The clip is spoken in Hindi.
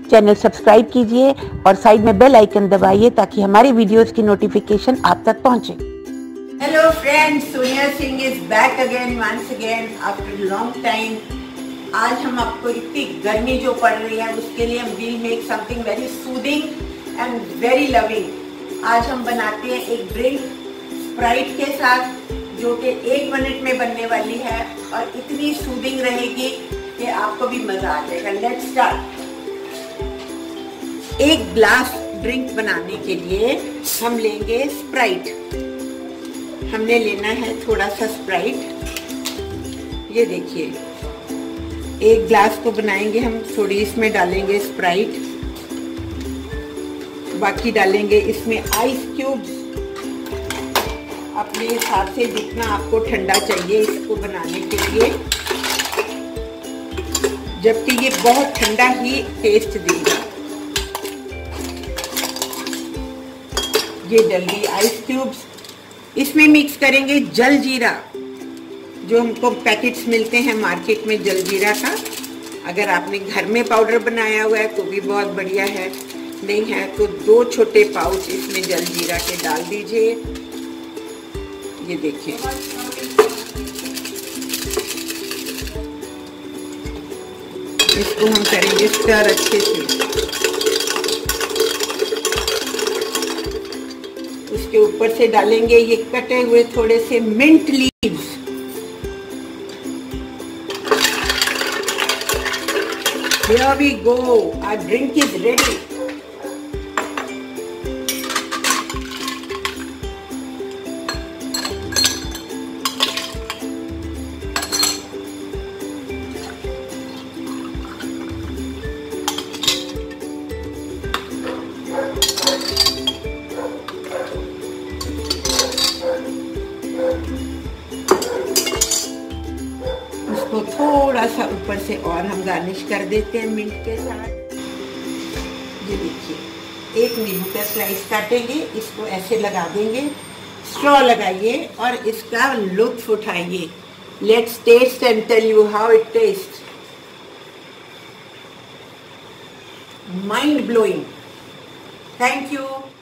चैनल सब्सक्राइब कीजिए और साइड में बेल आइकन दबाइए ताकि हमारी वीडियोस की नोटिफिकेशन आप तक पहुंचे। Hello friends, Sonia Singh is back again once again after long time. आज हम आपको इतनी गर्मी जो पड़ रही है उसके लिए हम will make something very soothing and very loving. आज हम बनाते हैं एक ड्रिंक स्प्राइट के साथ जो कि 1 मिनट में बनने वाली है और इतनी सूदिंग रहेगी कि आपको भी मजा आ जाएगा। Let's start. 1 ग्लास ड्रिंक बनाने के लिए हम लेंगे स्प्राइट। हमने लेना है थोड़ा सा स्प्राइट। ये देखिए 1 ग्लास को बनाएंगे हम। थोड़ी इसमें डालेंगे स्प्राइट, बाकी डालेंगे इसमें आइस क्यूब्स अपने हिसाब से जितना आपको ठंडा चाहिए इसको बनाने के लिए, जबकि ये बहुत ठंडा ही टेस्ट देगा। ये डल गई आइस क्यूब्स। इसमें मिक्स करेंगे जल जीरा, जो हमको पैकेट्स मिलते हैं मार्केट में जल जीरा का। अगर आपने घर में पाउडर बनाया हुआ है तो भी बहुत बढ़िया है, नहीं है तो 2 छोटे पाउच इसमें जल जीरा के डाल दीजिए। ये देखिए इसको हम करेंगे स्टर अच्छे से। उसके ऊपर से डालेंगे ये कटे हुए थोड़े से mint leaves. Here we go, our drink is ready. इसको थोड़ा सा ऊपर से और हम गार्निश कर देते हैं मिंट के साथ। ये देखिए 1 नींबू का स्लाइस काटेंगे, इसको ऐसे लगा देंगे, स्ट्रॉ लगाइए और इसका लुत्फ उठाइए। Let's taste and tell you how it taste. Mind blowing. Thank you.